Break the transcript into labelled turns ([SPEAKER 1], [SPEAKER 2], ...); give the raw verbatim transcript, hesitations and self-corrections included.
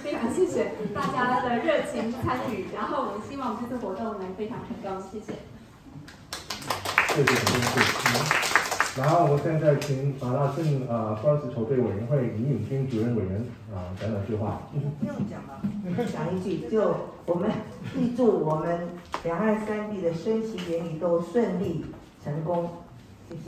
[SPEAKER 1] 非常谢谢大家的热情参与，然后我们希望我们这次活动能非常成功，谢谢。
[SPEAKER 2] 谢谢谢谢。然后我们现在请马大镇呃专职筹备委员会李颖君主任委员啊、呃、讲两句话。
[SPEAKER 3] 不用讲了，讲一句，就我们预祝我们两岸三地的升旗典礼都顺利成功。